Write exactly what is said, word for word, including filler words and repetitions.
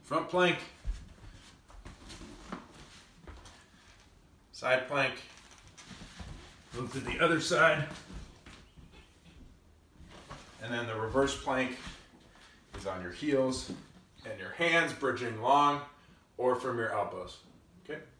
Front plank, side plank, move to the other side, and then the reverse plank is on your heels and your hands bridging long or from your elbows, okay?